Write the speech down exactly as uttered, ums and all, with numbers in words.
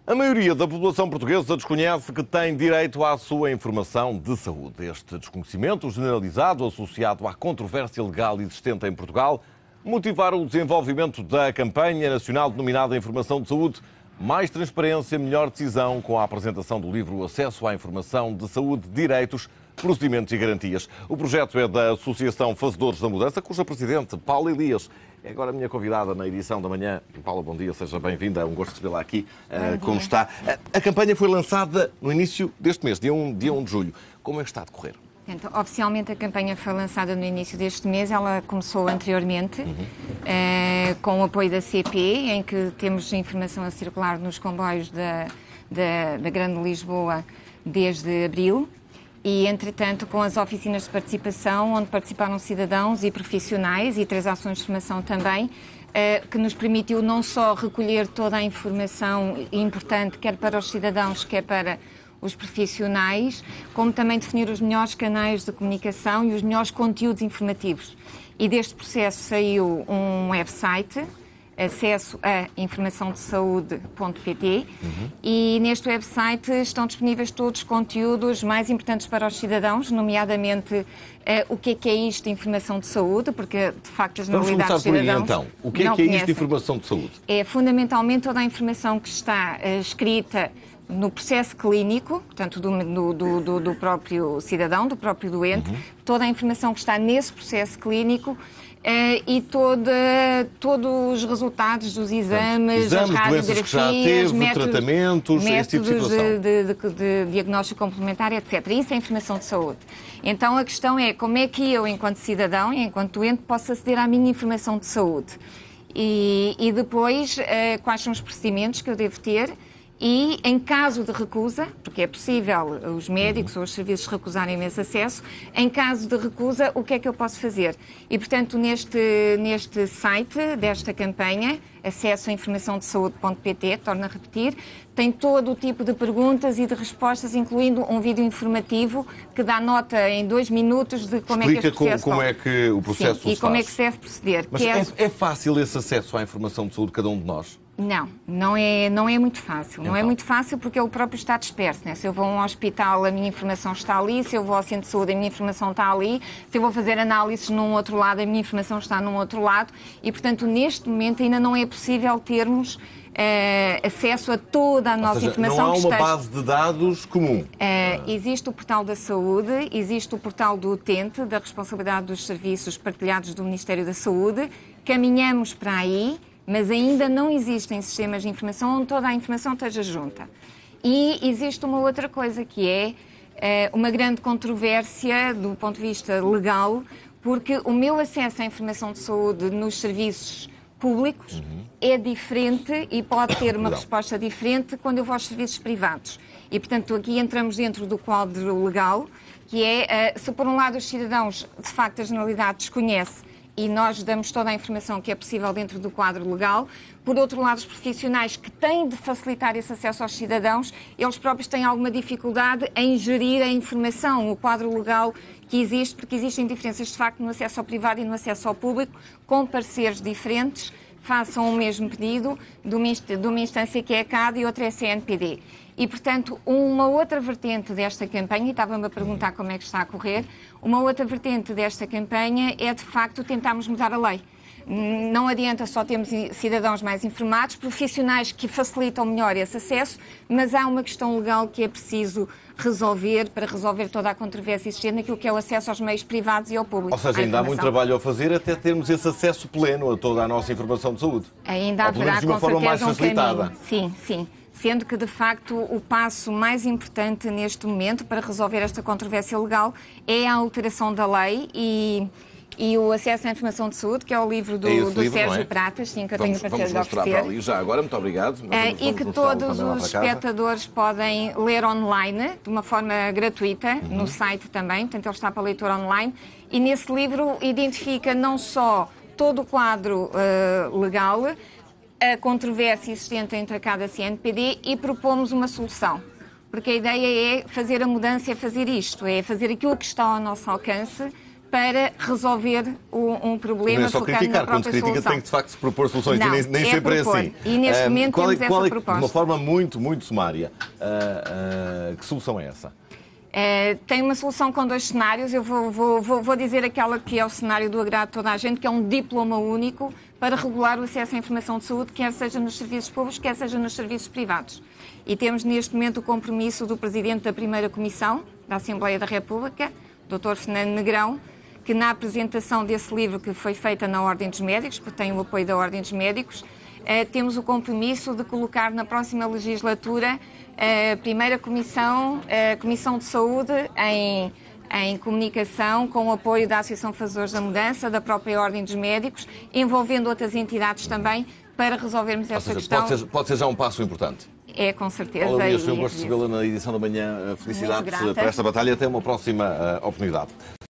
A maioria da população portuguesa desconhece que tem direito à sua informação de saúde. Este desconhecimento generalizado, associado à controvérsia legal existente em Portugal, motivaram o desenvolvimento da campanha nacional denominada Informação de Saúde, mais transparência, melhor decisão, com a apresentação do livro Acesso à Informação de Saúde, Direitos, Procedimentos e Garantias. O projeto é da Associação Fazedores da Mudança, cuja presidente, Paula Elias, é agora a minha convidada na edição da manhã. Paula, bom dia, seja bem-vinda. É um gosto de recebê-la aqui. Uh, como está? A, a campanha foi lançada no início deste mês, dia um, dia um de julho. Como é que está a decorrer? Então, oficialmente a campanha foi lançada no início deste mês, ela começou anteriormente, uhum. uh, com o apoio da C P, em que temos informação a circular nos comboios da, da, da Grande Lisboa desde abril. E, entretanto, com as oficinas de participação, onde participaram cidadãos e profissionais, e três ações de formação também, que nos permitiu não só recolher toda a informação importante, quer para os cidadãos, quer para os profissionais, como também definir os melhores canais de comunicação e os melhores conteúdos informativos. E deste processo saiu um website, acesso a informação de saúde ponto pt, uhum. E neste website estão disponíveis todos os conteúdos mais importantes para os cidadãos, nomeadamente uh, o que é que é isto de informação de saúde, porque de facto as generalidades dos cidadãos aí, então. O que é que é isto de informação de saúde? É fundamentalmente toda a informação que está uh, escrita no processo clínico, portanto, do, do, do, do próprio cidadão, do próprio doente, uhum. Toda a informação que está nesse processo clínico. Uh, e toda, todos os resultados dos exames, exames, as radiografias, que já teve, métodos, tratamentos, métodos tipo de, de, de, de diagnóstico complementar, etcétera. Isso é informação de saúde. Então a questão é como é que eu, enquanto cidadão e enquanto doente, posso aceder à minha informação de saúde. E, e depois, uh, quais são os procedimentos que eu devo ter. E, em caso de recusa, porque é possível os médicos ou os serviços recusarem esse acesso, em caso de recusa, o que é que eu posso fazer? E, portanto, neste, neste site desta campanha, acesso à informação de saúde ponto pt, torno a repetir, tem todo o tipo de perguntas e de respostas, incluindo um vídeo informativo que dá nota em dois minutos de como Explica é que este processo... como, como é que o processo Sim, se e como faz. é que se deve proceder. Mas que é, é... é fácil esse acesso à informação de saúde de cada um de nós? Não, não é, não é muito fácil. Não então. é muito fácil porque ele próprio está disperso, né? Se eu vou a um hospital, a minha informação está ali. Se eu vou ao centro de saúde, a minha informação está ali. Se eu vou fazer análises num outro lado, a minha informação está num outro lado. E, portanto, neste momento ainda não é possível termos Uh, acesso a toda a Ou nossa seja, informação. Não há uma que esteja... base de dados comum. Uh, existe o portal da saúde, existe o portal do utente, da responsabilidade dos serviços partilhados do Ministério da Saúde. Caminhamos para aí, mas ainda não existem sistemas de informação onde toda a informação esteja junta. E existe uma outra coisa que é uh, uma grande controvérsia do ponto de vista legal, porque o meu acesso à informação de saúde nos serviços públicos uhum. é diferente e pode ter uma resposta diferente quando eu vou aos serviços privados. E, portanto, aqui entramos dentro do quadro legal, que é, uh, se por um lado os cidadãos, de facto, a generalidade desconhece e nós damos toda a informação que é possível dentro do quadro legal, por outro lado, os profissionais que têm de facilitar esse acesso aos cidadãos, eles próprios têm alguma dificuldade em gerir a informação, o quadro legal que existe, porque existem diferenças, de facto, no acesso ao privado e no acesso ao público, com pareceres diferentes, façam o mesmo pedido de uma, de uma instância que é a C A D e outra é a C N P D. E, portanto, uma outra vertente desta campanha, e estava-me a perguntar como é que está a correr, uma outra vertente desta campanha é, de facto, tentarmos mudar a lei. Não adianta só termos cidadãos mais informados, profissionais que facilitam melhor esse acesso, mas há uma questão legal que é preciso resolver para resolver toda a controvérsia existente naquilo que é o acesso aos meios privados e ao público. Ou seja, ainda há muito trabalho a fazer até termos esse acesso pleno a toda a nossa informação de saúde. Ainda haverá, com certeza, um caminho. Sim, sim. Sendo que, de facto, o passo mais importante neste momento para resolver esta controvérsia legal é a alteração da lei e... E o acesso à informação de saúde, que é o livro do, é do livro, Sérgio é? Pratas, sim, que eu vamos, tenho o prazer de mostrar oferecer. para ali já agora, muito obrigado. Vamos, uh, e que todos os espectadores podem ler online, de uma forma gratuita, uhum. no site também, portanto ele está para leitura online, e nesse livro identifica não só todo o quadro uh, legal, a controvérsia existente entre cada C N P D e propomos uma solução. Porque a ideia é fazer a mudança, é fazer isto, é fazer aquilo que está ao nosso alcance para resolver o, um problema, não é só focando criticar, na própria quando se critica solução. tem que de facto se propor soluções, Não, e nem, nem é sempre propor. é assim. E neste Uh, momento qual é, temos qual essa é, proposta. De uma forma muito, muito sumária, uh, uh, que solução é essa? Uh, tem uma solução com dois cenários. Eu vou, vou, vou, vou dizer aquela que é o cenário do agrado de toda a gente, que é um diploma único para regular o acesso à informação de saúde, quer seja nos serviços públicos, quer seja nos serviços privados. E temos neste momento o compromisso do Presidente da Primeira Comissão da Assembleia da República, doutor Fernando Negrão, que na apresentação desse livro que foi feita na Ordem dos Médicos, porque tem o apoio da Ordem dos Médicos, eh, temos o compromisso de colocar na próxima legislatura a Primeira Comissão, a Comissão de Saúde, em, em comunicação, com o apoio da Associação de Fazedores da Mudança, da própria Ordem dos Médicos, envolvendo outras entidades também, para resolvermos esta seja, questão. Pode ser, pode ser já um passo importante. É, com certeza. Olá, e, foi um gosto de recebê-la na edição da manhã. Felicidades para esta batalha e até uma próxima uh, oportunidade.